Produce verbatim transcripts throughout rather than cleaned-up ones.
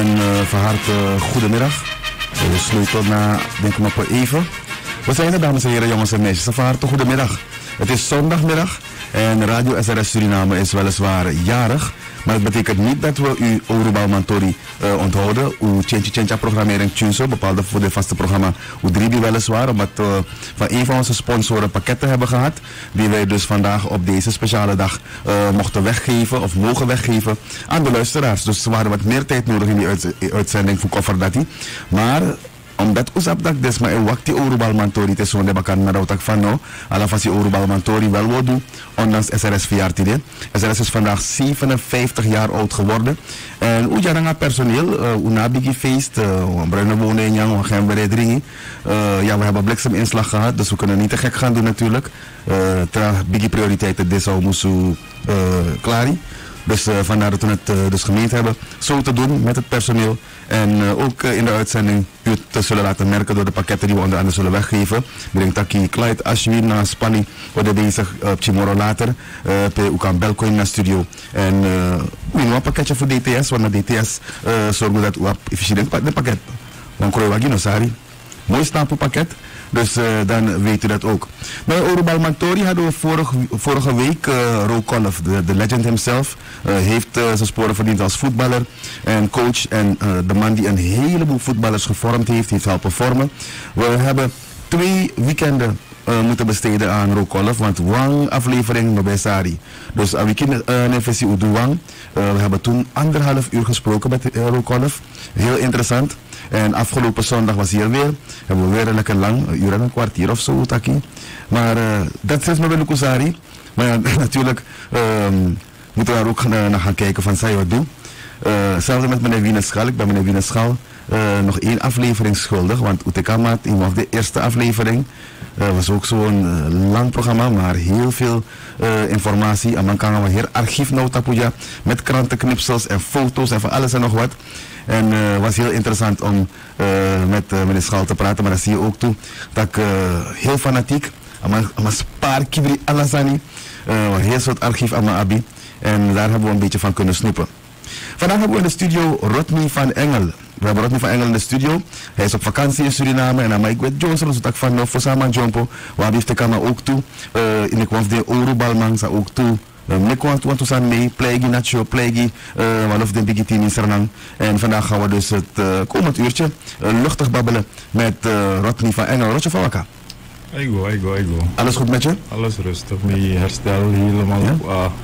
Een uh, van harte goedemiddag. We sluiten na, denk ik maar voor even. We zijn er, dames en heren, jongens en meisjes. Van harte goedemiddag. Het is zondagmiddag en Radio S R S Suriname is weliswaar jarig. Maar het betekent niet dat we u Orubal Mantori uh, onthouden. Uw Tjentje Tjentja programmering Tjunso, bepaalde voor de vaste programma Udribi weliswaar. Omdat we uh, van een van onze sponsoren pakketten hebben gehad. Die wij dus vandaag op deze speciale dag uh, mochten weggeven of mogen weggeven aan de luisteraars. Dus we hadden wat meer tijd nodig in die uit, uitzending voor Kofferdati. Maar omdat usapdak desma e wakti Orubal Mantori te zonde bakan naar de van no, alafasi Orubal Mantori wel wil doen, ondanks S R S verjaardag. S R S is vandaag zevenenvijftig jaar oud geworden. En hoe jaranga personeel, uh, una bigi feest, uh, bruine woning, yang, we gaan beredringen. Uh, ja, we hebben blikseminslag gehad, dus we kunnen niet te gek gaan doen natuurlijk. Uh, Tra bigi prioriteiten, dit zou moeten uh, klari. Dus uh, vandaar dat we het uh, dus gemeend hebben zo te doen met het personeel. En uh, ook uh, in de uitzending u te zullen laten merken door de pakketten die we onder andere zullen weggeven. Brengt Taki Clyde Ashwin naar Spanning, worden bezig op uh, Chimoro later. Uh, u kan Belcoin naar studio. En uh, u een pakketje voor D T S, want naar D T S uh, zorgen dat u efficiënt de pakket. Dan krooi we geen sari. Mooi stapelpakket. Dus uh, dan weet u dat ook. Bij Orubal Mantori hadden we vorige, vorige week uh, Ro Kolf, de, de legend himself. Uh, heeft uh, zijn sporen verdiend als voetballer en coach. En uh, de man die een heleboel voetballers gevormd heeft, heeft helpen vormen. We hebben twee weekenden uh, moeten besteden aan Ro Kolf, want wang aflevering nog bij Sari. Dus aan weekend Nefesi Udu Wang. We hebben toen anderhalf uur gesproken met uh, Ro Kolf. Heel interessant. En afgelopen zondag was hier weer. Hebben we weer lekker lang, een uur en een kwartier of zo, Taki. Maar uh, dat is maar bij Lukusari. Maar ja, natuurlijk um, moeten we daar ook naar, naar gaan kijken van zij wat doen. Uh, zelfs met meneer Wieneschal, ik ben meneer Wieneschal uh, nog één aflevering schuldig. Want Utekamat, in nog de eerste aflevering, uh, was ook zo'n uh, lang programma, maar heel veel uh, informatie. En dan kan we hier archiefnota puja met krantenknipsels en foto's en van alles en nog wat. En het uh, was heel interessant om uh, met uh, meneer Schal te praten, maar dat zie je ook toe. Dat ik uh, heel fanatiek, aan spaar kibri alasani, uh, een heel soort archief aan mijn abi. En daar hebben we een beetje van kunnen snoepen. Vandaag hebben we in de studio Rodney van Engel. We hebben Rodney van Engel in de studio. Hij is op vakantie in Suriname en dan ik weet Johnson, dus dat van Fosama Jompo. Waar heeft de kamer ook toe. Uh, in de kwam de Orubalman ook toe. Ik want to zijn mee, plegi nacho, plegi, of de bigitien in Sernang. En vandaag gaan we dus het uh, komend uurtje uh, luchtig babbelen met uh, Rodney van Engel. Rotje van Wakka. Ego, ego, ego. Alles goed met je? Alles rustig, mee herstel helemaal ja? op. Uh,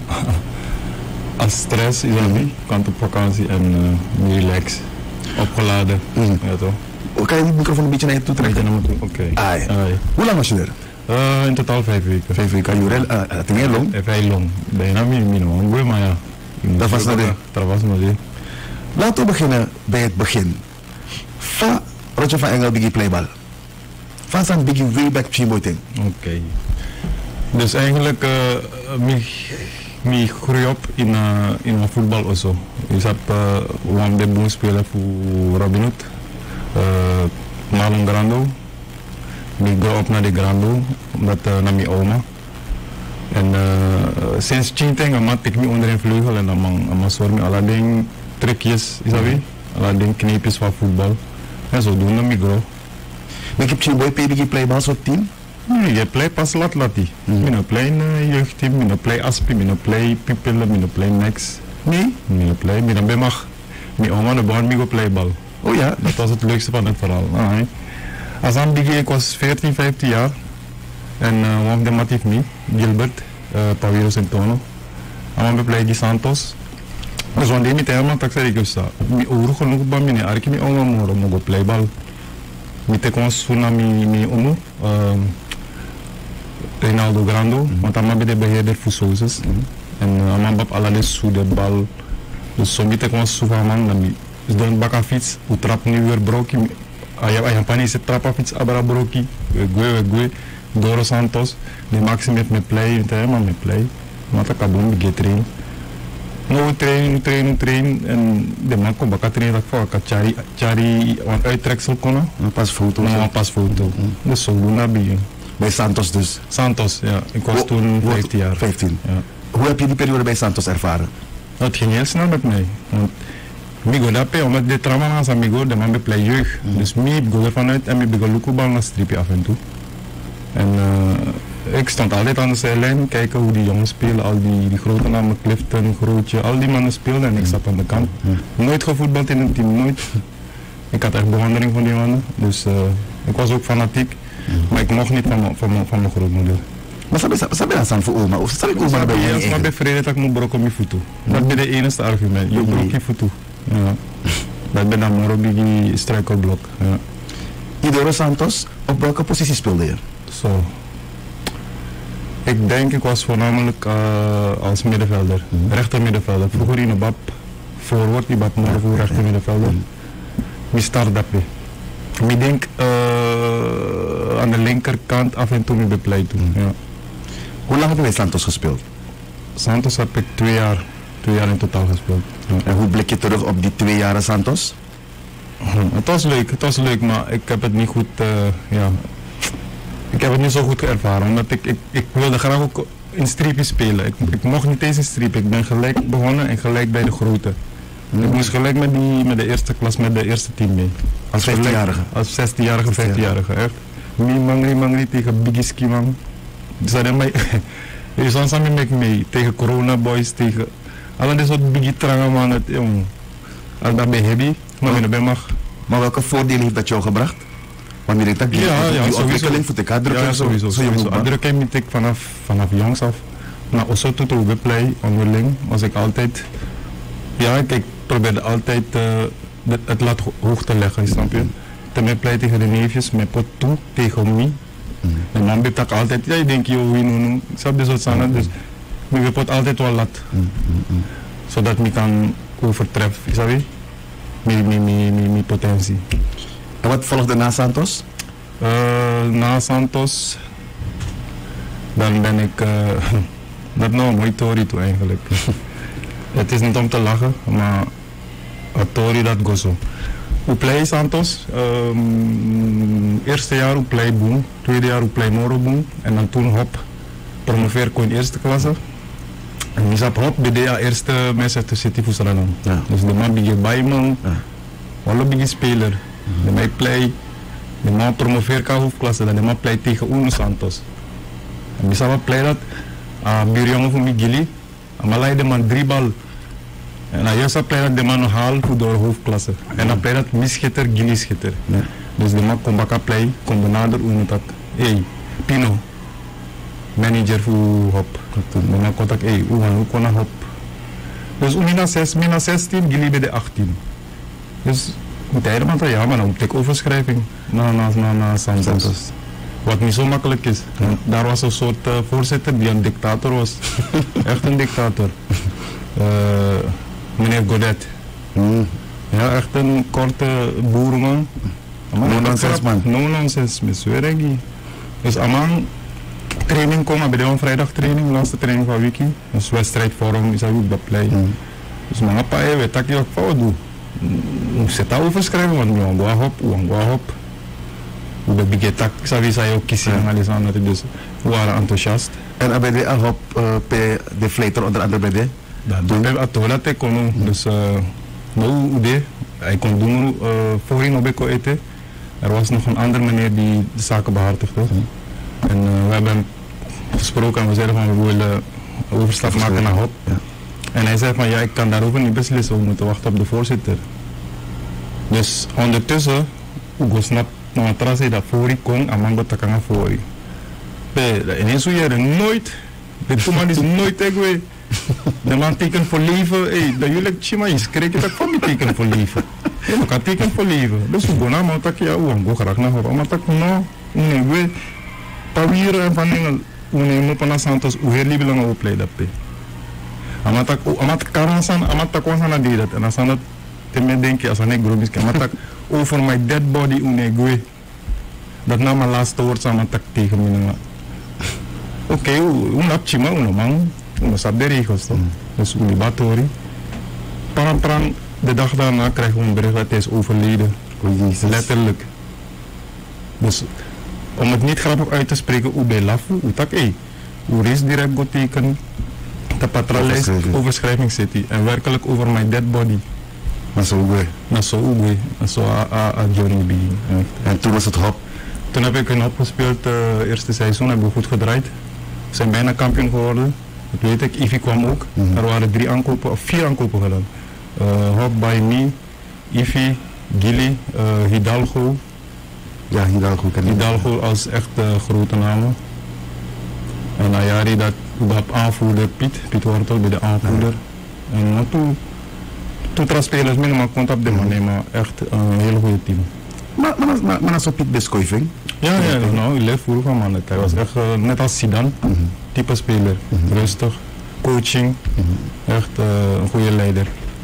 als stress is dat niet, kant op vakantie en uh, relax, opgeladen. Mm. Ja toch? Oh, kan je die microfoon een beetje naar je toe trekken? Oké. Okay. Hoe lang was je er? Uh, in totaal vijf weken. Vijf weken, Jurel, uh, het is heel lang? Heel lang. Bijna minimum, maar ja. Dat was nog Dat was nog niet. Laten we beginnen bij het begin. Van Roger van Engel, Biggie Playball. Van zijn Biggie way back Chimoting. Oké. Okay. Dus eigenlijk, uh, ik groei op in, uh, in een voetbal of zo. Ik heb uh, een de boom spelen voor Robin Hood. Uh, Marlon Grando. Ik groei op naar de Grando, met uh, naar mijn oma. En uh, sinds Chinteng, ik maak ik me onder een vleugel en dan mag ik alle dingen, trucjes, is dat wie? Alle dingen kneepjes van voetbal. En zo doen we ik groei. Ik heb Chimboy P B G Playball soort team? Nee, je play pas lat lati. Mm. Ik play een jeugdteam, ik play Aspi, ik play Pipille, ik play Nex. Nee? Ik play, ik ben mag. Mijn oma begon me playbal. Oh ja? Dat was het leukste van het verhaal. Ah, als aan begin, ik was veertien, vijftien jaar. En uh, one of them had me, Gilbert, uh, Paviro Centono. En we play Santos. Dus one day met hem, ik zei ik sta. Mi ouro genoeg bij mij, arki mi oma moro, mo go playbal. Mi te kon suna mi mi omo, Reinaldo Grando, want hij maakt de beheerder voor Souzes. En hij maakt alle de su de bal. Dus zo mi te kon suva man, dan mi. Dus dan baka fiets, u trap nu weer broki. Ayah ayah panis se trap fiets abra broki, gue gue. Doro Santos, die maxi met me play, met hem aan me play. Maar dat kan doen, ik train. Nou, train, nu train, nu train. En de man komt bij trainen dat voor, ik chari, chari, want uittreksel kon. Een pasfoto. Nou, een pasfoto. Dus zo doen dat bij. Bij Santos dus? Santos, ja. Ik was toen vijftien jaar. vijftien? Ja. Hoe heb je die periode bij Santos ervaren? Het ging heel snel met mij. Want Migo dat pe, omdat de trauma naast amigo, de man bepleit jeugd. Mm. Dus mij go ervan uit en mij begon loopbal naar stripje af en toe. En uh, ik stond altijd aan de zijlijn, kijken hoe die jongens spelen, al die, die grote namen, Clifton, Grootje, al die mannen speelden en ik zat aan de kant. Mm. Nooit gevoetbald in een team, nooit. Ik had echt bewondering van die mannen, dus uh, ik was ook fanatiek, mm. maar ik mocht niet van mijn van van mijn grootmoeder. Maar sabi sabi na san voor oma of sabi ko oma bij je? Ik ben vrede dat ik moet brokken mijn voeten. Dat is de enige argument. Je brok je voeten. Ja. Dat ben dan maar op die struikelblok. Ja. Idoro Santos, op welke positie speelde je? Zo. Ik denk ik was voornamelijk uh, als middenvelder, mm. rechter middenvelder. Vroeger in de bab, forward, die bab maar voor rechter middenvelder. Ik start dat weer. Ik denk uh, aan de linkerkant af en toe mee bepleit toen. Ja. Hoe lang heb je bij Santos gespeeld? Santos heb ik twee jaar, twee jaar in totaal gespeeld. Ja. En hoe blik je terug op die twee jaren Santos? Hm, het was leuk, het was leuk, maar ik heb het niet goed, uh, ja, ik heb het niet zo goed ervaren, omdat ik, ik, ik wilde graag ook in streepjes spelen. Ik, ik mocht niet eens in streep, ik ben gelijk begonnen en gelijk bij de grote. Mm. Ik moest gelijk met, die, met de eerste klas, met de eerste team mee. Als vijftienjarige? Als zestienjarige, vijftienjarige, echt. Mi mangri mangri tegen Bigiski man. Dus dat is mij, je zou samen met mee, tegen Corona Boys, tegen alle die soort biggie trangen man, het jong. Als dat bij Hebby, maar oh. bij mag. Maar welke voordelen heeft dat jou gebracht? Wanneer ik dat die, ja, ja, die ontwikkeling voor elkaar drukken? Ja, sowieso. Zo, sowieso. Drukken moet ik vanaf, vanaf jongs af. Maar ook tot op play, onderling, was ik altijd, ja, ik, ik probeerde altijd uh, het, het lat hoog te leggen, snap je? Te met play tegen de neefjes, met pot toe tegen mij. Mm. En man heeft dat altijd, ja, ik denk, joh, wie nu, ik snap dit soort zaken, dus ik pot altijd wel lat. Mm, mm, mm. Zodat ik kan overtreffen, snap je? Mijn potentie. En wat volgde na Santos? Uh, na Santos, dan ben ik, uh, dat is nou een mooi tori toe eigenlijk. Het is niet om te lachen, maar het tori dat go zo. Hoe play Santos, um, eerste jaar hoe play boom, tweede jaar hoe play moro boom en dan toen hop, promoveer ik in eerste klasse. En ik zat hop bij de eerste Manchester City voor Suriname. Ja. Dus de man die bij man, alle biggie speler. De man play, de man promoveer ka hoofdklasse, dan de man play tegen Uno Santos. En ik zat play dat, uh, buurjongen van Migili, en dan de man drie bal. En dan juist play dat de man nog haal voor door hoofdklasse. En dan play dat misschitter, Gili schitter. Ja. Dus de man komt bakken play, komt benader Uno tak. Hey, Pino. Manager voor hop. Dan man contact, hey, hoe gaan we kunnen hop. Dus mina zes, mina zestien, Gili bij de achttien. Dus moet hij er ja, maar dan moet ik overschrijving naar na, na, na Santos. Wat niet zo makkelijk is. Ja. Daar was een soort uh, voorzitter die een dictator was. Echt een dictator. Uh, meneer Godet. Mm. Ja, echt een korte boerman. No nonsense man. No nonsense, met Zweregi. Dus Aman, training komen, bij de vrijdag training, laatste training van Wiki. Dus wedstrijdvorm is ook dat play. Mm. Dus mijn papa, weet dat ik wat fout doe. Ik zit daar overschrijven, want we gaan hop, we gaan hop. We beginnen tak, zou je ook kiezen en alles aan het, dus we waren enthousiast. En bij de hop, de flater onder andere bij de? Dat ben ik dat ik kon, dus nou hoe hij kon doen voorheen op ik eten. Er was nog een andere meneer die de zaken behartigde. En uh, we hebben gesproken en we zeiden van we willen overstap maken naar hop. Ja. En hij zei van ja, ik kan daarover niet beslissen, we moeten wachten op de voorzitter. Dus ondertussen, ik snap nog een zei dat voor ik kon en man dat kan gaan voor ik. Ineens hoe je nooit, de man is nooit echt weer. De man tekent voor leven, hey, dat jullie chima is, krijg je dat van me tekenen voor leven. Ja, maar kan tekenen voor leven. Dus we gaan naar maar tak ja, we gaan graag naar hop. Maar tak no, nee, we, pawieren en van dingen, we nemen op naar Santos, hoe heel lief lang opleiden dat. Amatak, amatak karansan, amatak wansan die dat. En als dat te me denken, als ik groep is, amatak over my dead body unegwe. Dat na mijn laatste woord amatak tegen me. Oké, hoe nap chima uno man, uno sap de regels toch? Dus uni batori. Param param, de dag daarna krijgen we een bericht dat hij is overleden. Letterlijk. Dus om het niet grappig uit te spreken, hoe bij lafu, hoe tak hé, hoe is direct go tekenen. De patrollijst overschrijving city en werkelijk over mijn dead body. Maar zo goed. naar zo Uruguay, zo a journey be. En toen was het Hop. Toen heb ik in Hop gespeeld, uh, eerste seizoen, hebben we goed gedraaid. We zijn bijna kampioen geworden. Dat weet ik, Ivy kwam ook. Mm-hmm. Er waren drie aankopen, of vier aankopen gedaan. Uh, Hop, Baimi, Ivy, Gili, uh, Hidalgo. Ja, Hidalgo ken ik. Hidalgo als echt uh, grote namen. En Ayari dat überhaupt aanvoerder Piet, Piet Wortel bij de aanvoerder. Ja. En uh, toen, toen tra spelers minimaal kon op de manier, maar echt uh, een hele goede team. Maar, maar, maar, maar zo Piet Biscoiving? Ja, ja, ja, nou, ik leef vroeger van man. Hij was echt uh, net als Zidane, mm-hmm. type speler. Mm-hmm. Rustig, coaching, mm-hmm. echt uh, een goede leider.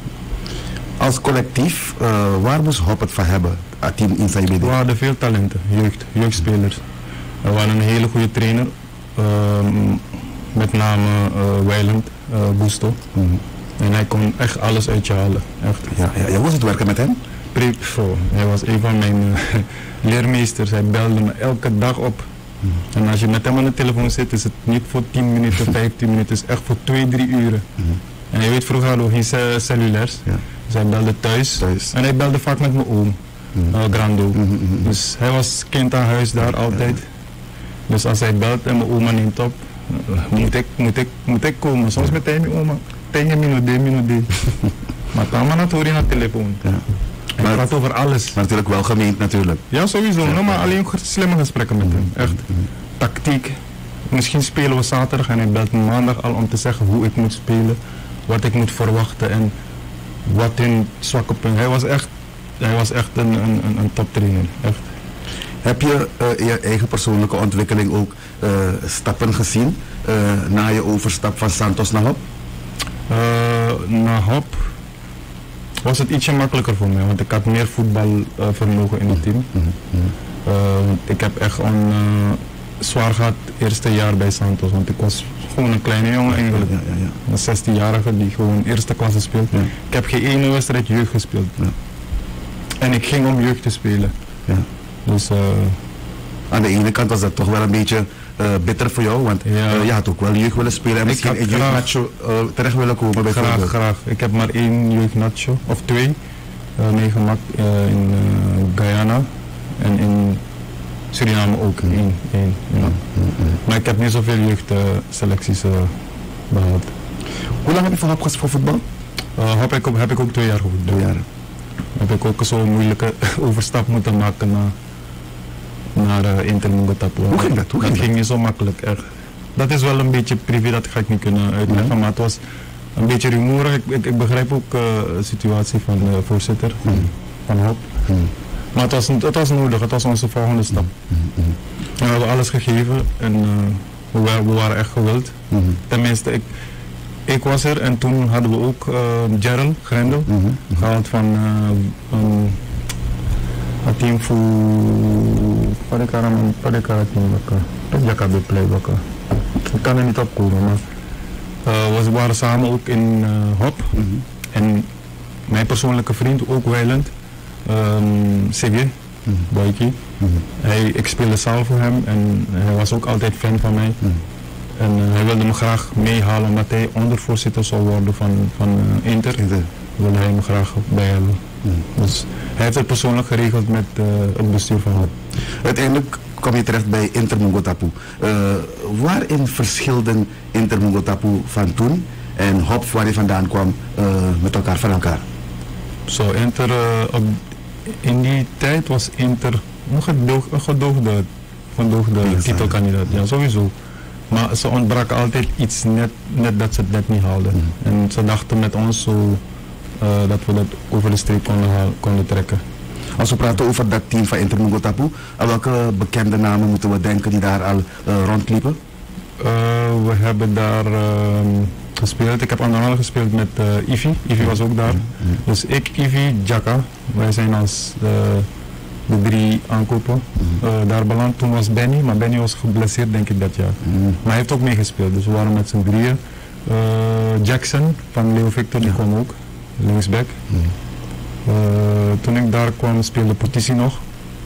Als collectief, uh, waar moest Hop het van hebben, het team in zijn B D? We hadden veel talenten, jeugd, jeugdspelers. We hadden een hele goede trainer, uh, met name uh, Weiland, uh, Busto. Mm-hmm. En hij kon echt alles uit je halen. Echt. Ja, ja, ja, hoe was het werken met hem? Oh, hij was een van mijn uh, leermeesters. Hij belde me elke dag op. Mm. En als je met hem aan de telefoon zit, is het niet voor tien minuten, vijftien minuten. Het is echt voor twee, drie uren. Mm. En je weet, vroeger hadden we geen ce cellulairs. Ja. Dus hij belde thuis. thuis. En hij belde vaak met mijn oom, mm. uh, Grando. Mm -hmm. Dus hij was kind aan huis daar altijd. Ja. Dus als hij belt en mijn oma neemt op, uh, moet, ik, moet, ik, moet ik komen. Soms met hij mijn oma. Tegen minuut, minuut. Maar dan maar hoor je naar de telefoon. Ja. Hij maar praat over alles. Maar natuurlijk wel gemeend natuurlijk. Ja, sowieso. Ja. No, maar alleen slimme gesprekken met hem. Echt. Mm-hmm. Tactiek. Misschien spelen we zaterdag en hij belt me maandag al om te zeggen hoe ik moet spelen. Wat ik moet verwachten en wat hun zwakke punten. Hij was echt, hij was echt een, een, een, een toptrainer. Echt. Heb je uh, je eigen persoonlijke ontwikkeling ook uh, stappen gezien uh, na je overstap van Santos naar Hop? Uh, naar Hop was het ietsje makkelijker voor mij, want ik had meer voetbalvermogen uh, in het team. Mm-hmm. uh, ik heb echt een uh, zwaar gehad eerste jaar bij Santos, want ik was gewoon een kleine jongen eigenlijk. Ja, ja, ja. Een zestienjarige die gewoon eerste klasse speelt. Ja. Ik heb geen ene wedstrijd jeugd gespeeld. Ja. En ik ging om jeugd te spelen. Ja. Dus, uh, aan de ene kant was dat toch wel een beetje uh, bitter voor jou, want ja. uh, je had ook wel jeugd willen spelen en misschien in jeugdnacho uh, terecht willen komen bijvoorbeeld. Graag, graag. Ik heb maar één jeugdnacho, of twee, uh, meegemaakt uh, in uh, Guyana en in Suriname ook. Mm. Eén, één, ja. mm, mm, mm. Maar ik heb niet zoveel jeugdselecties uh, uh, behaald. Hoe lang heb je voor Hop voor voetbal? Uh, heb, ik, heb ik ook twee jaar gevoetbald. Twee jaar. Heb ik ook zo'n moeilijke overstap moeten maken naar naar uh, Inter Mungotapu. Hoe ging dat? Hoe dat ging, ging niet zo makkelijk, echt. Dat is wel een beetje privé, dat ga ik niet kunnen uitleggen, mm. maar het was een beetje rumoerig. Ik, ik, ik begrijp ook uh, de situatie van de voorzitter van, mm. van Hop. Mm. Maar het was, het was nodig, het was onze volgende stap. Mm. Mm. We hebben alles gegeven en uh, we, we waren echt gewild. Mm. Tenminste, ik, ik was er en toen hadden we ook uh, Gerald Grendel mm-hmm. gehaald van uh, um, het team voor pada karaman pada karatin baka dat jaka be play baka ik kan er niet op komen maar uh, we waren samen ook in uh, Hop mm-hmm. en mijn persoonlijke vriend ook Weiland um, Sigge mm-hmm. Boyki mm-hmm. hij, ik speelde zaal voor hem en hij was ook altijd fan van mij mm-hmm. en uh, hij wilde me graag meehalen omdat hij ondervoorzitter zou worden van, van uh, Inter. Inter wilde hij me graag bij hebben. Mm. Dus hij heeft het persoonlijk geregeld met uh, het bestuur van Hop. Uiteindelijk kwam je terecht bij Inter Mungotapu. Uh, waarin verschilden Inter Mungotapu van toen en Hop waar je vandaan kwam uh, met elkaar van elkaar? Zo, so, Inter, uh, op, in die tijd was Inter een gedoog, gedoogde, gedoogde ja, titelkandidaat. Ja, sowieso. Maar ze ontbraken altijd iets net, net dat ze het net niet haalden. Mm. En ze dachten met ons zo uh, dat we dat over de streep konden, konden trekken. Als we praten over dat team van Inter Mungotapu, aan welke bekende namen moeten we denken die daar al uh, rondliepen? Uh, we hebben daar uh, gespeeld. Ik heb onder andere gespeeld met uh, Ivy. Ivy was ook daar. Mm. Dus ik, Ivy, Jaka. Wij zijn als de, de drie aankopen uh, daar beland. Toen was Benny, maar Benny was geblesseerd denk ik dat jaar. Mm. Maar hij heeft ook meegespeeld, dus we waren met z'n drieën. Uh, Jackson van Leo Victor, die ja. kwam ook, linksback. Mm. Uh, toen ik daar kwam speelde Portici nog.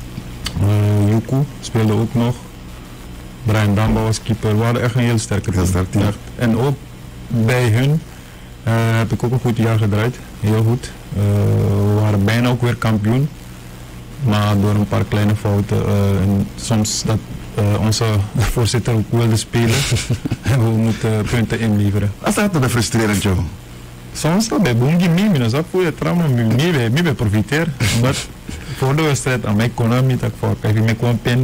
Uh, Yuku speelde ook nog. Brian Damba was keeper. We hadden echt een heel sterke team. Sterk team. En ook bij hun uh, heb ik ook een goed jaar gedraaid. heel goed. Uh, we waren bijna ook weer kampioen. Maar door een paar kleine fouten uh, en soms dat uh, onze voorzitter ook wilde spelen en we moeten punten inleveren. Als dat dan frustrerend, joh? Soms dat bij Boongi Mimi, dat is ook voor je trauma, Mimi bij profiteer. Maar voor de wedstrijd aan mij kon het niet, ik vond ik me gewoon pen.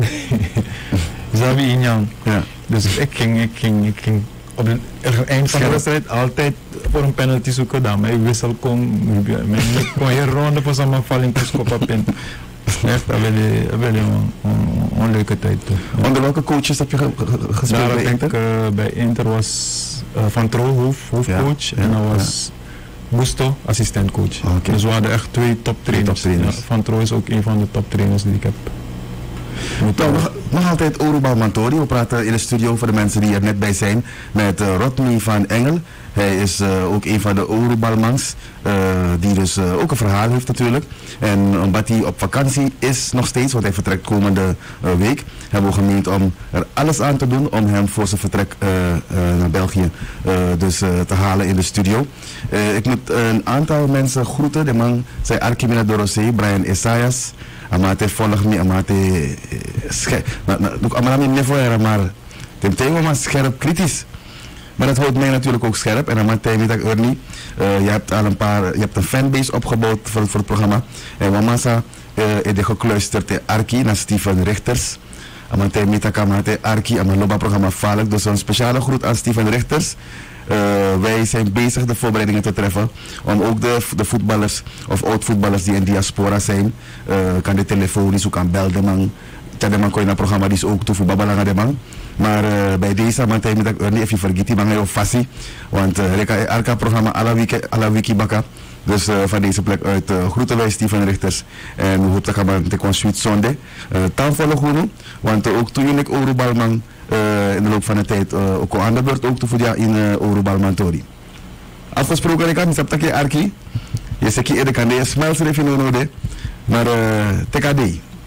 Zou je injang. Dus ik ging, ik ging, ik ging op het eind van de wedstrijd altijd voor een penalty zoeken, dan maar ik wissel kon, ik kon hier ronde voor zo'n valling te schoppen pen. Echt, dat wil je een leuke tijd. Ja. Onder welke coaches heb je ge ge gespeeld Daar bij Inter? Ik, uh, bij Inter was uh, Van Troo, hoofd, hoofdcoach, ja, ja, en dan was ja. Busto, assistentcoach. Oh, okay. Dus we hadden echt twee toptrainers. Top ja, Van Troo is ook een van de toptrainers die ik heb. Nou, nog, nog altijd Orubal Mantori. We praten in de studio voor de mensen die er net bij zijn met uh, Rodney van Engel. Hij is uh, ook een van de Orubalmans, uh, die dus uh, ook een verhaal heeft natuurlijk. En omdat hij op vakantie is nog steeds, want hij vertrekt komende uh, week, hebben we gemeend om er alles aan te doen om hem voor zijn vertrek uh, uh, naar België uh, dus, uh, te halen in de studio. Uh, ik moet uh, een aantal mensen groeten. De man zei Arkimina Dorosé, Brian Esaias. Amate volg me, amate scherp. Amate niet voor maar ten tegen maar scherp kritisch. Maar dat houdt mij natuurlijk ook scherp. En amate niet dat ik niet. Je hebt al een paar, je hebt een fanbase opgebouwd voor, voor het programma. En Wamasa is uh, gekluisterd in Arki naar Steven Richters. Amate niet dat amate Arki en mijn loopbaanprogramma Valk. Dus een speciale groet aan Steven Richters. Uh, wij zijn bezig de voorbereidingen te treffen om ook de, de voetballers of oud-voetballers die in diaspora zijn, uh, kan de telefonisch ook kan belden man. Tade man kon je naar programma die is ook toe voor babalanga de man. Maar uh, bij deze man tijd met dat niet even vergeten man heel fassie, want uh, reka elke programma alla wiki alla wiki baka. Dus uh, van deze plek uit uh, groeten wij Steven Richters en we hopen dat we te kon sweet zonde. Uh, Taanvolle groene, want uh, ook toen ik Orubalman Uh, in de loop van de tijd uh, ook al aan de beurt ook te voeden in uh, Orubal Mantori. Afgesproken ik had niet dat je Arki. Je zegt je eerder kan je smelts er even nodig, maar uh, T K D.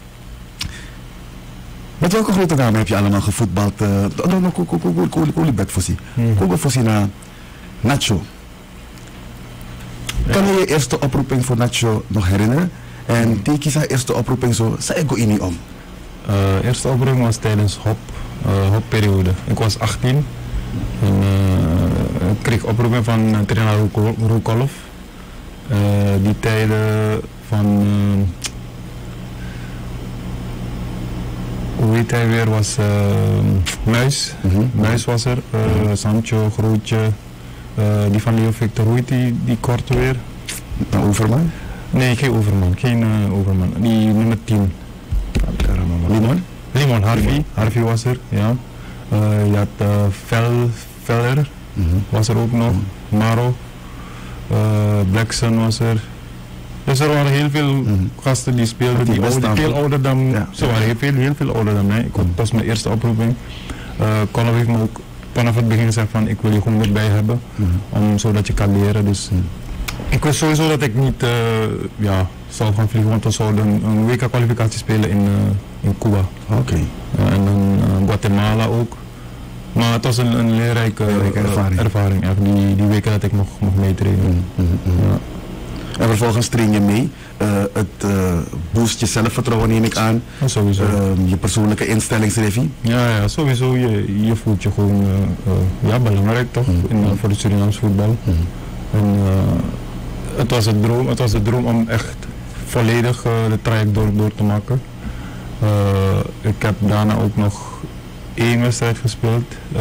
Met welke grote namen heb je allemaal gevoetbald? No no koeli bek fossi. Koeli fossi na Nacho. Kan je je eerste oproeping voor Nacho nog herinneren? En teki zijn eerste oproeping zo, zei ik in niet om. Uh, eerste oproeping was tijdens hop. Uh, hopperiode. Ik was achttien en uh, ik kreeg oproeping van uh, trainer Roekolov. Uh, die tijden van uh, hoe heet hij weer was uh, Muis. Mm-hmm. Muis was er, uh, Sancho, Grootje, uh, die van Leo Victor, hoe heet die, die korte weer? Uh, Overman? Nee, geen Overman, geen uh, Overman, die nummer tien. Limon? Limon, Harvey, Harvey was er, ja. Uh, je had uh, Vel, Veller, mm-hmm. was er ook nog, mm-hmm. Maro, uh, Blackson was er. Dus er waren heel veel mm-hmm. gasten die speelden, die, die oude, veel ouder dan, ja. Ze waren heel veel, heel veel ouder dan mij. Ik had pas mijn eerste oproeping. Uh, Colin heeft me ook vanaf het begin gezegd van ik wil je gewoon erbij hebben, mm-hmm. om, zodat je kan leren. Dus mm-hmm. ik wist sowieso dat ik niet uh, ja, zou gaan vliegen, want we zouden een, een W K-kwalificatie spelen in, uh, in Cuba. Oké. Okay. Uh, en dan uh, Guatemala ook. Maar het was een, een leerrijke uh, ervaring, ervaring echt, die, die weken dat ik nog mocht meetrainen. Mm-hmm. Ja. En vervolgens train je mee. Uh, het uh, boost je zelfvertrouwen neem ik aan. Ja, sowieso. Uh, je persoonlijke instellingsrevie. Ja, ja, sowieso. Je, je voelt je gewoon uh, uh, ja, belangrijk toch, mm-hmm. in, uh, voor het Surinaams voetbal. Mm-hmm. En, uh, het, was het, droom, het was de droom om echt volledig uh, de traject door, door te maken. Uh, ik heb daarna ook nog één wedstrijd gespeeld uh,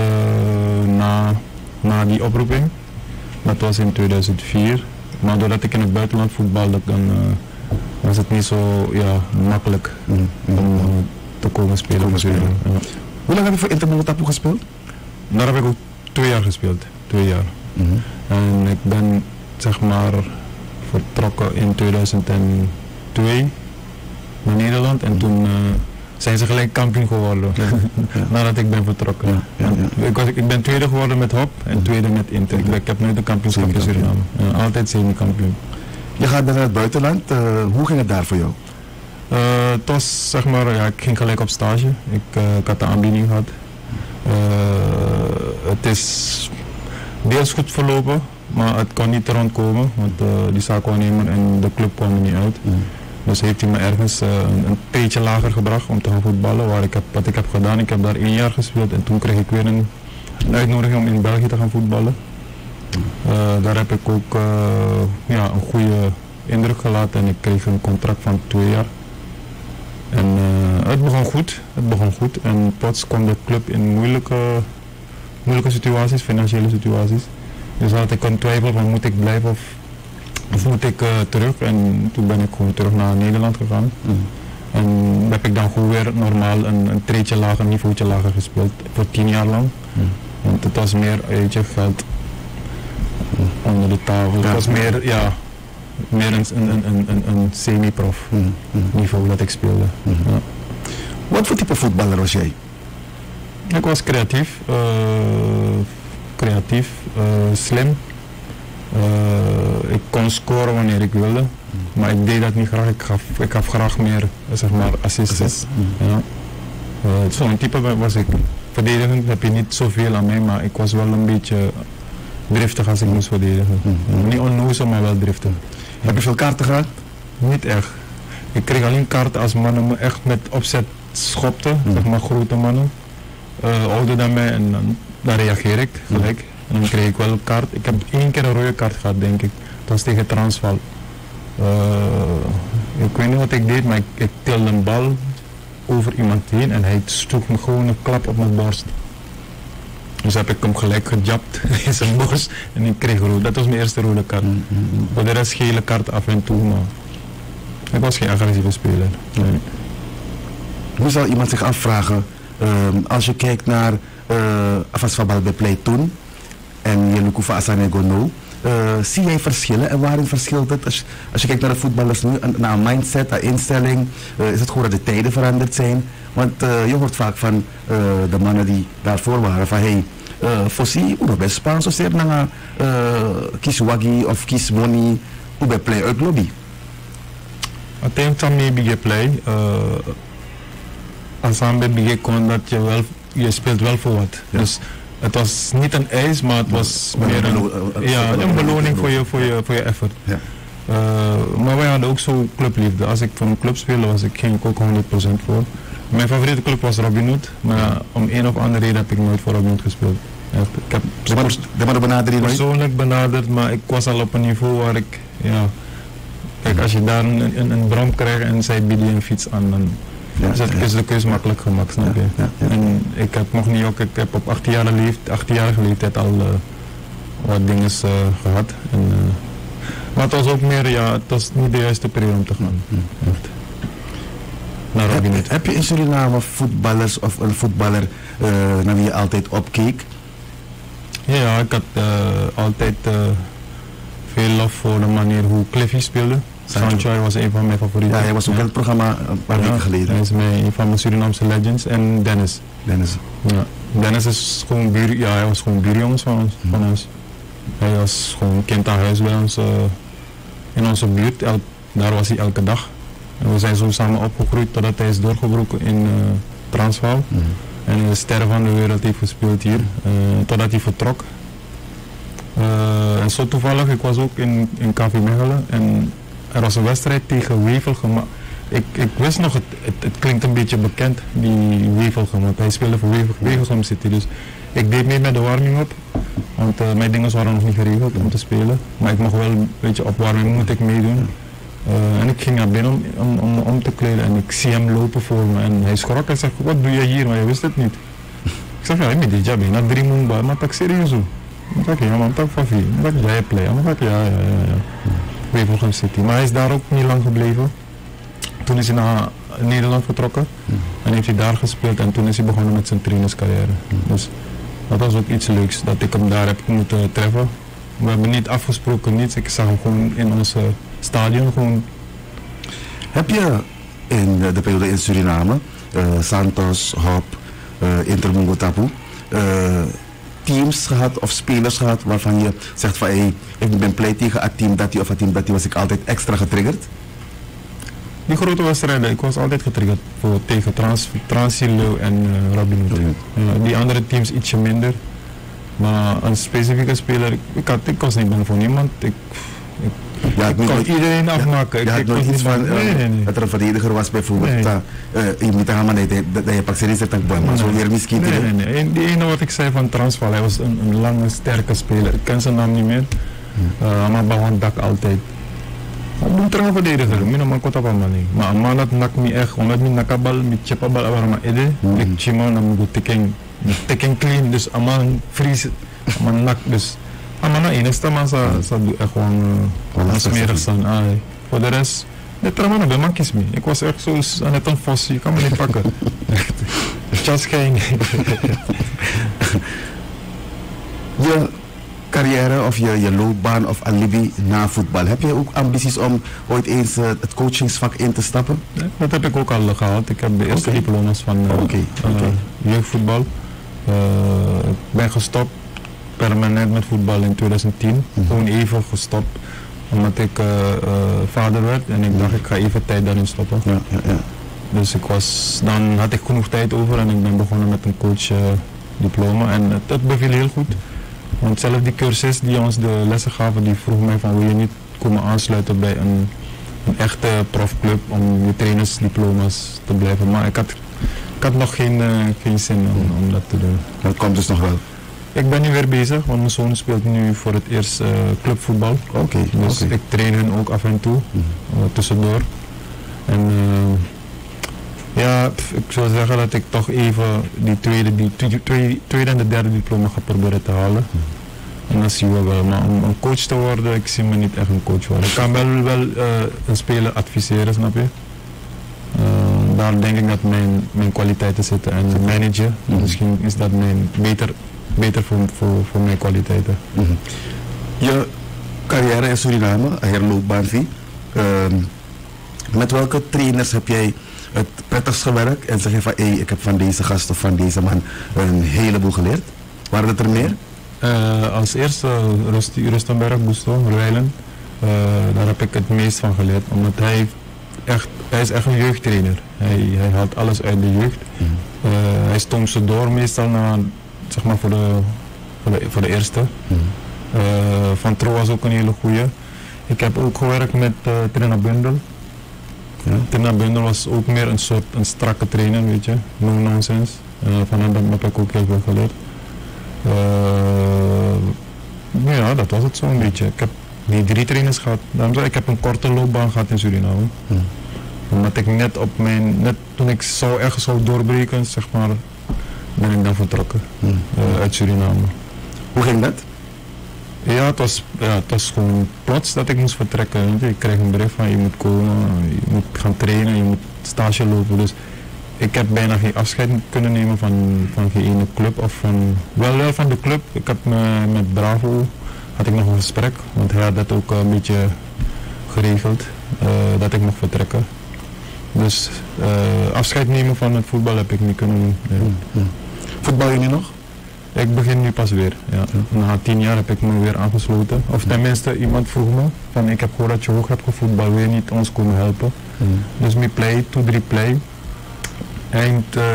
na, na die oproeping. Dat was in tweeduizend vier. Maar doordat ik in het buitenland voetbalde, dan uh, was het niet zo ja, makkelijk mm, mm, om uh, te komen spelen. Komen spelen. Ja. Hoe lang heb je voor Inter Monotapu gespeeld? Daar heb ik ook twee jaar gespeeld. Twee jaar. Mm-hmm. En ik ben zeg maar vertrokken in tweeduizend twee naar Nederland en toen uh, zijn ze gelijk kampioen geworden. Ja, ja. Nadat ik ben vertrokken. Ja, ja, ja. Ik, was, ik ben tweede geworden met Hop en tweede met Inter. Ik, ik heb nooit een kampioenschap in Suriname. Ja, altijd semi-kampioen. Je gaat naar het buitenland. Uh, hoe ging het daar voor jou? Uh, het was zeg maar, ja, ik ging gelijk op stage. Ik, uh, ik had de aanbieding gehad. Uh, het is deels goed verlopen. Maar het kon niet rondkomen, want uh, die zaakwaarnemer en de club kwamen niet uit. Mm. Dus heeft hij me ergens uh, een, een beetje lager gebracht om te gaan voetballen, waar ik heb, wat ik heb gedaan. Ik heb daar één jaar gespeeld en toen kreeg ik weer een, een uitnodiging om in België te gaan voetballen. Uh, daar heb ik ook uh, ja, een goede indruk gelaten en ik kreeg een contract van twee jaar. En uh, het begon goed, het begon goed en plots kwam de club in moeilijke, moeilijke situaties, financiële situaties. Dus had ik een twijfel van moet ik blijven of, of moet ik uh, terug en toen ben ik gewoon terug naar Nederland gegaan. Mm. En heb ik dan gewoon weer normaal een, een treedje lager, een niveautje lager gespeeld voor tien jaar lang. Mm. Want het was meer weet je, geld onder de tafel, het was meer, ja, meer een, een, een, een, een semi-prof mm. niveau dat ik speelde. Mm. Ja. Wat voor type voetballer was jij? Ik was creatief, uh, creatief, uh, slim. Uh, ik kon scoren wanneer ik wilde, mm. maar ik deed dat niet graag. Ik gaf, ik gaf graag meer, zeg maar, assists. Mm. Ja. Uh, Zo'n type was ik. Verdedigend heb je niet zoveel aan mij, maar ik was wel een beetje driftig als ik moest verdedigen. Mm. Niet onnozel, maar wel driftig. Heb je veel kaarten gehad? Niet echt. Ik kreeg alleen kaarten als mannen me echt met opzet schopten, mm. zeg maar grote mannen. Uh, ouder dan mij en dan, dan reageer ik gelijk. Mm. En dan kreeg ik wel een kaart. Ik heb één keer een rode kaart gehad, denk ik. Dat was tegen Transvaal. Uh, ik weet niet wat ik deed, maar ik, ik tilde een bal over iemand heen en hij sloeg me gewoon een klap op mijn borst. Dus heb ik hem gelijk gejapt in zijn borst en ik kreeg rood. Dat was mijn eerste rode kaart. Mm -hmm. Voor de rest gele kaart af en toe, maar ik was geen agressieve speler. Nee. Nu zal iemand zich afvragen, uh, als je kijkt naar uh, Afasfabal Beplay toen en Yelukufa Asanego nu, uh, zie jij verschillen en waarin verschilt het? Als, als je kijkt naar de voetballers nu, naar een mindset, naar instelling, uh, is het gewoon dat de tijden veranderd zijn? Want uh, je hoort vaak van uh, de mannen die daarvoor waren van hey, uh, Fossi, hoe ben Spaans of zeer naar kies wagi of kies money, hoe ben play uit lobby? Ik denk dat je bij play, als aan bij kon dat je wel, je speelt wel voor wat. Ja. Dus het was niet een eis, maar het was maar meer een, een, ja, een beloning voor je, voor je, voor je effort. Ja. Uh, maar wij hadden ook zo clubliefde. Als ik voor een club speelde, was ik, ging ik ook honderd procent voor. Mijn favoriete club was Robin Hood, maar om een of andere reden heb ik nooit voor Robin Hood gespeeld. Ja, ik heb de maar benaderd persoonlijk benaderd, maar ik was al op een niveau waar ik, ja, kijk, als je daar een, een, een brom krijgt en zij bieden je een fiets aan, dan ja, is, het, ja. is de keuze makkelijk gemaakt, snap je? Ja, ja, ja. En ik heb nog niet ook, ik heb op achttienjarige leeftijd, achttienjarige leeftijd al uh, wat dingen uh, gehad. En, uh, maar het was ook meer, ja, het was niet de juiste periode om te gaan. Mm, mm. Naar heb, heb je in Suriname voetballers of een voetballer uh, naar wie je altijd opkeek? Ja, ik had uh, altijd uh, veel lof voor de manier hoe Cliffy speelde. Sancho was een van mijn favorieten. Ja, hij was ook ja. in het programma een paar ja, weken geleden. Hij is mijn, een van mijn Surinaamse legends. En Dennis. Dennis. Ja. Dennis is gewoon buur, ja, hij was gewoon buurjongens van ons. Hmm. Van ons. Hij was gewoon kind aan huis bij ons uh, in onze buurt. El, daar was hij elke dag. En we zijn zo samen opgegroeid totdat hij is doorgebroken in uh, Transvaal. Mm. En in de sterren van de wereld heeft gespeeld hier, uh, totdat hij vertrok. Uh, en zo toevallig, ik was ook in, in K V Mechelen en er was een wedstrijd tegen Wevelgem. Maar ik, ik wist nog, het, het, het klinkt een beetje bekend, die Wevelgem, want hij speelde voor Wevelgem City. Dus ik deed mee met de warming-up, want uh, mijn dingen waren nog niet geregeld om te spelen. Maar ik mocht wel een beetje op warming moet ik meedoen. Uh, en ik ging naar binnen om, om, om, om te kleden en ik zie hem lopen voor me en hij schrok en zegt, wat doe je hier, maar je wist het niet. Ik zeg, ja, ik ben dit job, na drie maanden, maar tak serieus zo. Ik zeg, ja man, tak van vier, ik zeg, jij play, ik zeg, ja, ja, ja, ja. Wevelgem City, maar hij is daar ook niet lang gebleven. Toen is hij naar Nederland vertrokken en heeft hij daar gespeeld en toen is hij begonnen met zijn trainerscarrière. Dus dat was ook iets leuks, dat ik hem daar heb moeten treffen. We hebben niet afgesproken, niets, ik zag hem gewoon in onze stadion gewoon. Heb je in de, de periode in Suriname, uh, Santos, Hop, uh, Inter Mungo-Tapu, uh, teams gehad of spelers gehad waarvan je zegt van hey, ik ben play tegen het team dat die of het team dat die was ik altijd extra getriggerd? Die grote wedstrijden, ik was altijd getriggerd voor, tegen Trans, Transilo en uh, Robin Hood. Ja, die andere teams ietsje minder. Maar een specifieke speler, ik, had, ik was niet bang voor niemand. Ik, ik, ja, ik kon nooit, iedereen afmaken. Ja, ik, je had ik nooit was iets niet van bang. uh, Nee, nee, nee. dat er een verdediger was bijvoorbeeld. Nee. Dat uh, je moet gaan, maar dat je, dat je pakt series en boy, maar zo weer misschien. Nee, nee, nee. En die ene wat ik zei van Transvaal, hij was een, een lange, sterke speler. Ik ken zijn naam niet meer. Uh, maar bij dak altijd. Ik ben terug verdediger, ik ben een kota van mij. Maar een man dat nak me echt, omdat ik nakabal, met chepabal, maar maar ede, ik chimo na moet teken, teken clean, dus een man vries, een man nak, dus een man één is de man sa sa doe echt gewoon een smerig zijn. Voor de rest, de trauma bij man kies me. Ik was echt zo aan het een vos, je kan me niet pakken. Echt, just geen. Je carrière of je, je loopbaan of alibi na voetbal. Heb je ook ambities om ooit eens uh, het coachingsvak in te stappen? Nee, dat heb ik ook al gehad. Ik heb de eerste okay. diploma's van uh, okay. uh, Okay. jeugdvoetbal. Uh, ik ben gestopt permanent met voetbal in twintig tien. Mm-hmm. Gewoon even gestopt omdat ik uh, uh, vader werd en ik dacht ik ga even tijd daarin stoppen. Ja, ja, ja. Dus ik was, dan had ik genoeg tijd over en ik ben begonnen met een coach uh, diploma en het, het beviel heel goed. Want zelf die cursus die ons de lessen gaven, die vroeg mij van wil je niet komen aansluiten bij een, een echte profclub om je trainersdiploma's te blijven. Maar ik had, ik had nog geen, uh, geen zin om, om dat te doen. Dat komt dus nog wel. Ik ben nu weer bezig, want mijn zoon speelt nu voor het eerst uh, clubvoetbal. Oké. Okay, dus okay. ik train hun ook af en toe, mm. uh, tussendoor. En uh, ja, pff, ik zou zeggen dat ik toch even die tweede, die tweede, tweede en de derde diploma ga proberen te halen. Mm. En dan zien we wel. Maar om een coach te worden, ik zie me niet echt een coach worden. Ik kan wel, wel uh, een speler adviseren, snap je? Uh, daar denk ik dat mijn, mijn kwaliteiten zitten. En manager, mm. misschien is dat mijn beter, beter voor, voor, voor mijn kwaliteiten. Mm-hmm. Je carrière in Suriname, je loopbaan zie. Uh, met welke trainers heb jij het prettigst gewerkt en zeg je van hey, ik heb van deze gast of van deze man een heleboel geleerd? Waren het er meer? Uh, als eerste Rust, Rustenberg, Busto, Ruilen. Uh, daar heb ik het meest van geleerd, omdat hij, echt, hij is echt een jeugdtrainer. Hij, hij haalt alles uit de jeugd. Mm. Uh, hij stond ze door meestal naar, zeg maar voor de, voor de, voor de eerste. Mm. Uh, Van Tro was ook een hele goeie. Ik heb ook gewerkt met uh, trainer Bundel. Ja. Trainer Bundel was ook meer een soort een strakke trainer, weet je, no nonsense. Uh, van hem heb ik ook heel veel geleerd. Uh, ja, dat was het zo'n beetje. Ik heb die drie trainers gehad. Ik heb een korte loopbaan gehad in Suriname. Hmm. Omdat ik net op mijn, net toen ik zou echt zou doorbreken, zeg maar, ben ik dan vertrokken hmm. uh, uit Suriname. Hoe ging dat? Ja, het was, ja, het was gewoon plots dat ik moest vertrekken. Je krijgt een bericht van je moet komen, je moet gaan trainen, je moet stage lopen. Dus ik heb bijna geen afscheid kunnen nemen van, van geen ene club of van, wel wel van de club. Ik heb me, met Bravo had ik nog een gesprek, want hij had dat ook een beetje geregeld, uh, dat ik mocht vertrekken. Dus uh, afscheid nemen van het voetbal heb ik niet kunnen doen. Ja. Hmm, hmm. Voetbal je nu nog? Ik begin nu pas weer. Ja. Ja. Na tien jaar heb ik me weer aangesloten. Of tenminste, iemand vroeg me van ik heb gehoord dat je hoog hebt gevoetbal, wil je niet ons komen helpen? Hmm. Dus me play, two, drie play. Eind, uh,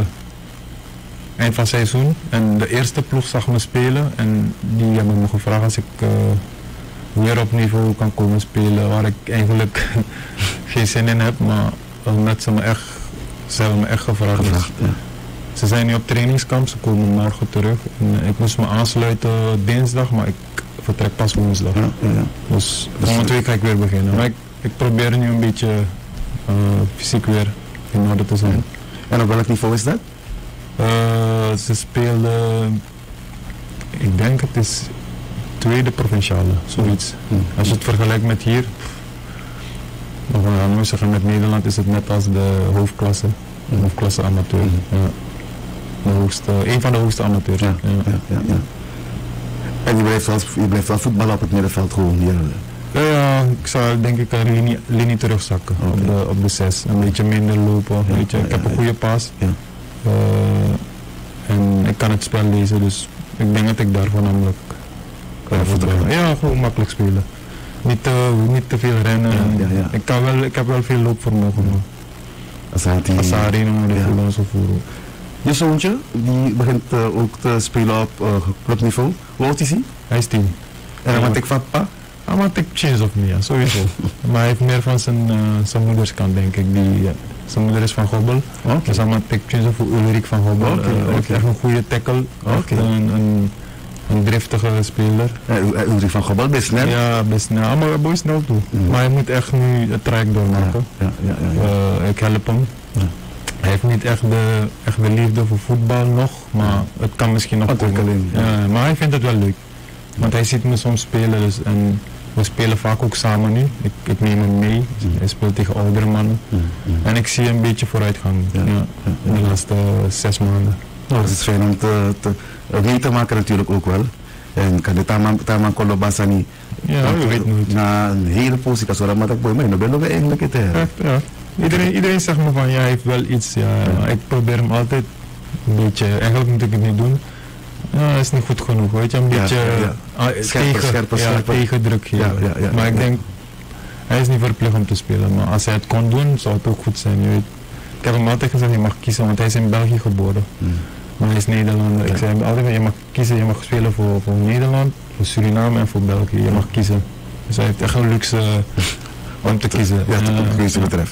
eind van het seizoen en de eerste ploeg zag me spelen en die hebben me gevraagd als ik uh, weer op niveau kan komen spelen waar ik eigenlijk geen zin in heb, maar omdat ze me echt, ze hebben me echt gevraagd. gevraagd ja. Ze zijn nu op trainingskamp, ze komen morgen terug en ik moest me aansluiten dinsdag, maar ik vertrek pas woensdag. Ja, ja, ja. Dus volgende week ga ik weer beginnen. Maar ik, ik probeer nu een beetje uh, fysiek weer in orde te zijn. En op welk niveau is dat? Uh, ze speelden, ik denk het is tweede provinciale, zoiets. Hmm. Als je het vergelijkt met hier, nog een nooit zeggen met Nederland is het net als de hoofdklasse, de hoofdklasse amateur. Hmm. Ja. De hoogste, een van de hoogste amateurs. Ja, ja. Ja, ja, ja. En je blijft, wel, je blijft wel voetballen op het middenveld gewoon hier? Ja, ja, ik zou denk ik een linie, linie terugzakken okay. op, de, op de zes. Een beetje minder lopen. Ja, weet je. Ik ja, heb ja, een goede paas. Ja. Uh, en ik kan het spel lezen, dus ik denk dat ik daarvoor namelijk kan voetballen. Ja, gewoon makkelijk spelen. Niet te, niet te veel rennen. Ja, ja, ja. Ik, kan wel, ik heb wel veel loopvermogen. Asari, Asari, de ja. zo voeren. Je zoontje, die begint uh, ook te spelen op uh, clubniveau. Hoe oud is hij? Hij is tien. En dan wat ik van pa? Hij maakt ik change of niet, ja, sowieso. Maar hij heeft meer van zijn, uh, zijn moederskant, denk ik. Die, uh, zijn moeder is van Gobbel. Okay. Dus hij maakt ik change voor Ulrik van Gobbel. Okay, uh, okay. Echt een goede tackle. Okay. Een, een, een driftige speler. Uh, Ulrik van Gobbel, best snel? Ja, best snel. Maar hij is snel toe. Mm. Maar hij moet echt nu het traject doormaken. Ja, ja, ja, ja. Uh, ik help hem. Ja. Hij heeft niet echt de, echt de liefde voor voetbal nog, maar ja. Het kan misschien nog komen. Ja. Ja, maar hij vindt het wel leuk. Want hij ziet me soms spelen dus, en we spelen vaak ook samen nu. Ik, ik neem hem mee. Dus hij speelt tegen oudere mannen. Ja. Ja. En ik zie een beetje vooruitgang ja. Ja, in de laatste uh, zes maanden. Nou, het is fijn om te, te mee te maken natuurlijk ook wel. En kan de Taman Kolobasani ja, je weet nooit. Na een hele poos, ik kan maar dat boy, maar dan ben ik eigenlijk het ja, ja. Iedereen, iedereen zegt me van ja, hij heeft wel iets. Ja, ja. Ik probeer hem altijd een beetje, eigenlijk moet ik het niet doen. Ja, dat is niet goed genoeg, weet je, een beetje ja, ja. Uh, scherper, tegen, scherper, ja, scherper. tegendruk geven. Ja, ja, ja, maar ik ja. denk, hij is niet verplicht om te spelen, maar als hij het kon doen, zou het ook goed zijn. Je weet. Ik heb hem altijd gezegd, je mag kiezen, want hij is in België geboren. Hmm. Maar hij is Nederlander. Ja. Ik zei hem altijd, je mag kiezen, je mag spelen voor, voor Nederland, voor Suriname en voor België. Je mag kiezen. Dus hij heeft echt een luxe uh, om te kiezen. Ja, wat de keuze betreft.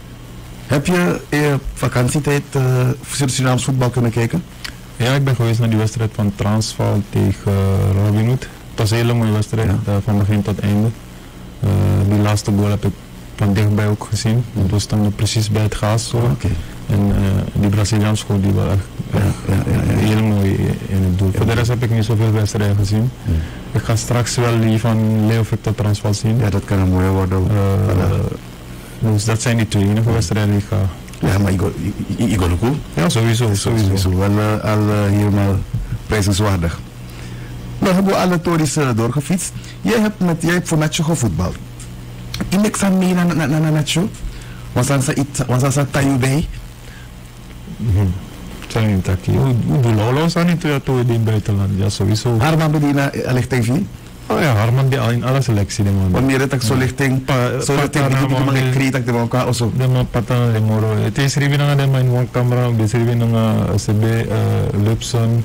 Heb je in je vakantietijd uh, Surinaams voetbal kunnen kijken? Ja, ik ben geweest naar die wedstrijd van Transvaal tegen uh, Robin Hood. Het was een hele mooie wedstrijd, ja. uh, van begin tot einde. Uh, die laatste goal heb ik van dichtbij ook gezien. Want we stonden precies bij het gaas. Zo. Okay. En uh, die Braziliaans school die was echt, echt ja, ja, ja, ja. heel mooi in het doel. Ja. Voor de rest heb ik niet zoveel wedstrijden gezien. Ja. Ik ga straks wel die van Leo Victor Transvaal zien. Ja, dat kan een mooie worden. Uh, uh, dus dat zijn die twee enige wedstrijden die ik ga. Ja, maar Igor, Igor Luku? Ja, sowieso. sowieso. sowieso. Wel uh, al uh, helemaal prijzenswaardig. Nou, hebben we alle tories uh, doorgefietst. Jij hebt, met, jij hebt voor Nacho gevoetbald. Ik niks aan mee naar na, na, na Nacho. Was dat zo tayu bij? Zijn taki. Hoe doe Lolo zijn niet toe in het buitenland? Ja, sowieso. Harman bedien lichting vier? Oh ja, Harman die al in alle selectie de man. Wanneer het ook zo lichting, zo lichting die doet maar gekreet dat de man kan also. De man patan de moro. Het is ribi na de man one camera, de ribi na C B Lupson.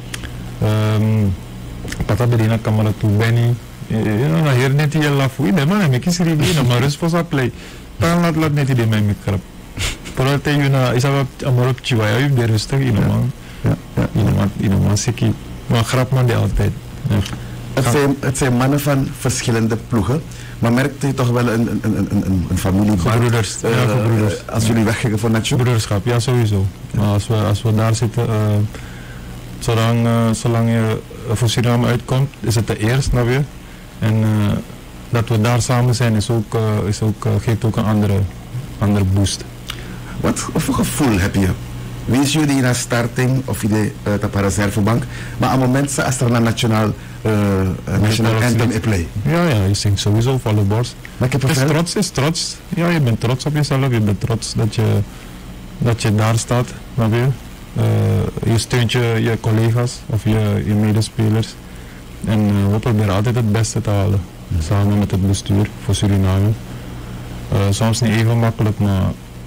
Ehm pata bedina camera tu Benny. Ja, na hier net hier la fui de man, me kis ribi na maar responsa play. Tan lat lat net die man mikrap. Vooral te je na isa amorop chiwaya je de rustig in man. Ja, ja. In man, in man seki. Maar grap man die altijd. Het zijn, het zijn mannen van verschillende ploegen, maar merkte je toch wel een, een, een, een, een familie? Gebroeders, uh, ja, gebroeders. Uh, als jullie weggingen voor Nacho? Broederschap, ja sowieso. Ja. Maar als we, als we daar zitten, uh, zolang, uh, zolang je voor Suriname uitkomt, is het de eerste, snap je? En uh, dat we daar samen zijn, is ook, uh, is ook, uh, geeft ook een andere, andere boost. Wat voor gevoel heb je? Wees je die naar starting of je de uh, op reservebank, maar aan het moment als er naar nationaal uh, national anthem in play. Ja, ja, je zingt sowieso volle borst. Maar ik heb is trots, is trots. Ja, je bent trots op jezelf, je bent trots dat je, dat je daar staat, snap je? Uh, je steunt je, je collega's of je, je medespelers. En uh, we proberen altijd het beste te halen, ja. Samen met het bestuur voor Suriname. Uh, soms niet even makkelijk, maar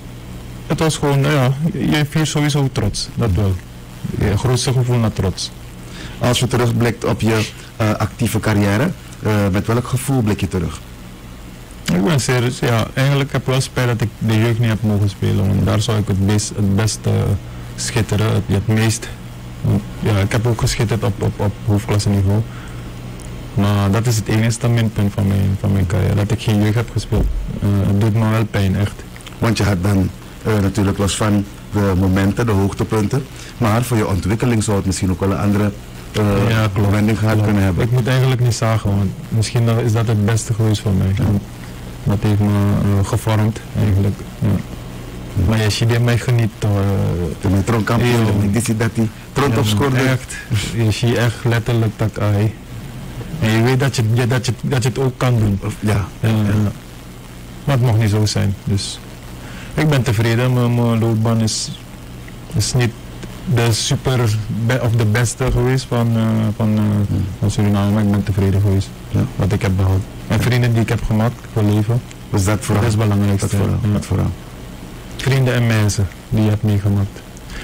het was gewoon, ja, je viert sowieso trots, dat wel. Je grootste gevoel naar trots. Als je terugblikt op je uh, actieve carrière, uh, met welk gevoel blik je terug? Ik ben serieus, ja, eigenlijk heb ik wel spijt dat ik de jeugd niet heb mogen spelen, want daar zou ik het, best, het beste schitteren, het, het meest. Ja, ik heb ook geschitterd op, op, op hoofdklasse niveau. Maar dat is het enige minpunt van mijn, van mijn carrière, dat ik geen jeugd heb gespeeld. Uh, het doet me wel pijn, echt. Want je had dan uh, natuurlijk los van de momenten, de hoogtepunten, maar voor je ontwikkeling zou het misschien ook wel een andere uh, ja, klopt, wending gehad klopt. kunnen hebben. Ik moet eigenlijk niet zagen, want misschien is dat het beste geweest voor mij. Ja. Dat heeft me uh, gevormd eigenlijk. Ja. Ja. Maar je ziet mij geniet. Toen je tronkampioen, ik zie dat hij tront op scoorde. Echt, je ziet echt letterlijk dat hij. En je weet dat je, dat, je, dat je het ook kan doen. Ja. Ja, ja. Maar het mag niet zo zijn. Dus ik ben tevreden, mijn loopbaan is, is niet de super be of de beste geweest van, uh, van, uh, hmm. van Suriname, maar ik ben tevreden geweest ja. Wat ik heb behaald. En vrienden die ik heb gemaakt voor leven. Dus dat, vooral, dat is het belangrijkste. Dat vooral, ja. dat vooral. Vrienden en mensen die je hebt meegemaakt.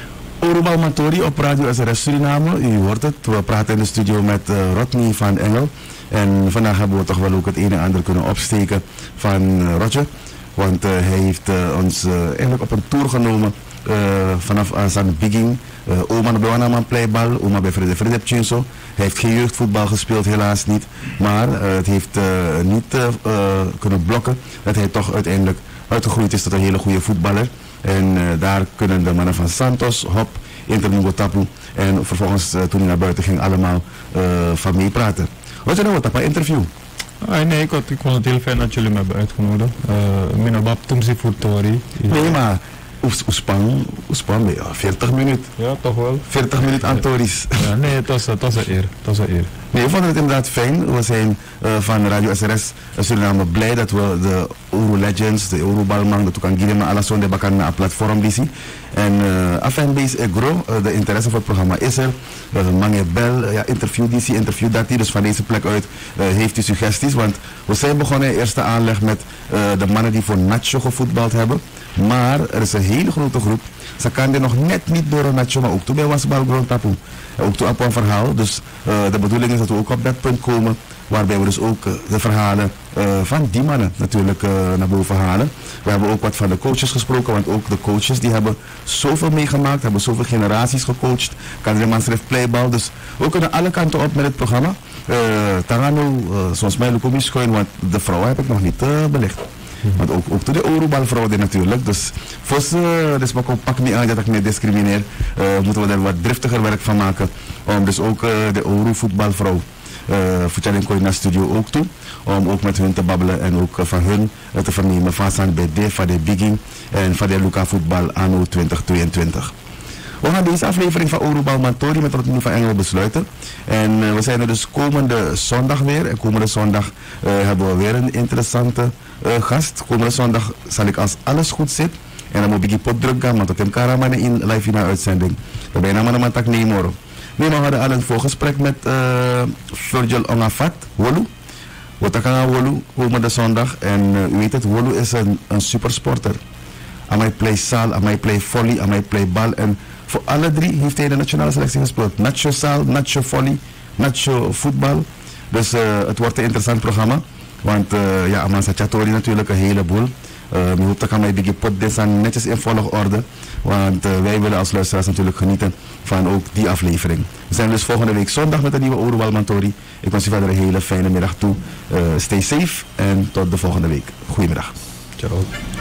Orubal Mantori op Radio S R S Suriname. U hoort het. We praten in de studio met uh, Rodney van Engel. En vandaag hebben we toch wel ook het een en ander kunnen opsteken van uh, Roger. Want uh, hij heeft uh, ons uh, eigenlijk op een tour genomen uh, vanaf uh, zijn begin. Uh, oma de Blauwanaman playbal, oma bij Frede Frede Tjinso. Hij heeft geen jeugdvoetbal gespeeld, helaas niet. Maar uh, het heeft uh, niet uh, uh, kunnen blokken dat hij toch uiteindelijk uitgegroeid is tot een hele goede voetballer. En uh, daar kunnen de mannen van Santos, Hop, Inter Tapu en vervolgens uh, toen hij naar buiten ging allemaal uh, van meepraten. Wat is nou wat, een interview? Ah, nee, ik, had, ik vond het heel fijn dat jullie me hebben uitgenodigd. Uh, Minabab Tumsi Furtori. Nee, maar Oespan, Oespan, ja, veertig minuten. Ja, toch wel. veertig minuten aan Tories. Ja, nee, het was, het was een eer. Het was een eer. Nee, we vonden het inderdaad fijn. We zijn uh, van Radio S R S Suriname blij dat we de Ouro Legends, de Ouro Balmang, de Tukangirima, Alasson de Bakan naar een platform die en uh, affinbase is groot, uh, de interesse voor het programma is er. Uh, Mange bel, uh, ja, interview die, interview dat die. Dus van deze plek uit uh, heeft u suggesties. Want we zijn begonnen in eerste aanleg met uh, de mannen die voor Nacho gevoetbald hebben. Maar er is een hele grote groep. Ze kan er nog net niet door een Nacho, maar ook toen bij Wasbal Grond Tapu. Ook toen op een verhaal. Dus uh, de bedoeling is dat we ook op dat punt komen. Waarbij we dus ook uh, de verhalen uh, van die mannen natuurlijk uh, naar boven halen. We hebben ook wat van de coaches gesproken. Want ook de coaches die hebben zoveel meegemaakt. Hebben zoveel generaties gecoacht. Kadriman schrijft playbal. Dus we kunnen alle kanten op met het programma. Uh, Tarano, uh, zoals mij Lukomi Schoen. Want de vrouwen heb ik nog niet uh, belicht. Want ook, ook de Ouro-balfraude natuurlijk. Dus voor ze, dus ik pak niet aan dat ik me discrimineer, uh, moeten we er wat driftiger werk van maken. Om dus ook uh, de Ouro-voetbalvrouw uh, voor naar studio ook toe. Om ook met hun te babbelen en ook uh, van hun uh, te vernemen van zijn B D, van de Bigging en van de Luca voetbal anno twintig tweeëntwintig. We gaan deze aflevering van Orubal Mantori met Rodney van Engel besluiten. En uh, we zijn er dus komende zondag weer. En komende zondag uh, hebben we weer een interessante uh, gast. Komende zondag zal ik als alles goed zit. En dan moet ik die pot druk gaan, want dat heb ik in live in uitzending. Dan ben je namelijk een tak nee moro. Nee, maar we hadden al een voorgesprek met uh, Virgil Ongafat, Wolu. Wat gaan Wolu komende zondag. En uh, u weet het, Wolu is een, een supersporter. Amai play saal, amai play volley, amai play bal. En voor alle drie heeft hij de nationale selectie gespeeld. Nacho saal, nacho volley, nacho voetbal. Dus uh, het wordt een interessant programma. Want uh, ja, Amansa Chatori natuurlijk een heleboel. We uh, hopen dat wij die pot desan netjes in volgorde. Want uh, wij willen als luisteraars natuurlijk genieten van ook die aflevering. We zijn dus volgende week zondag met een nieuwe Orubal Mantori. Ik wens u verder een hele fijne middag toe. Uh, stay safe en tot de volgende week. Goedemiddag. Ciao.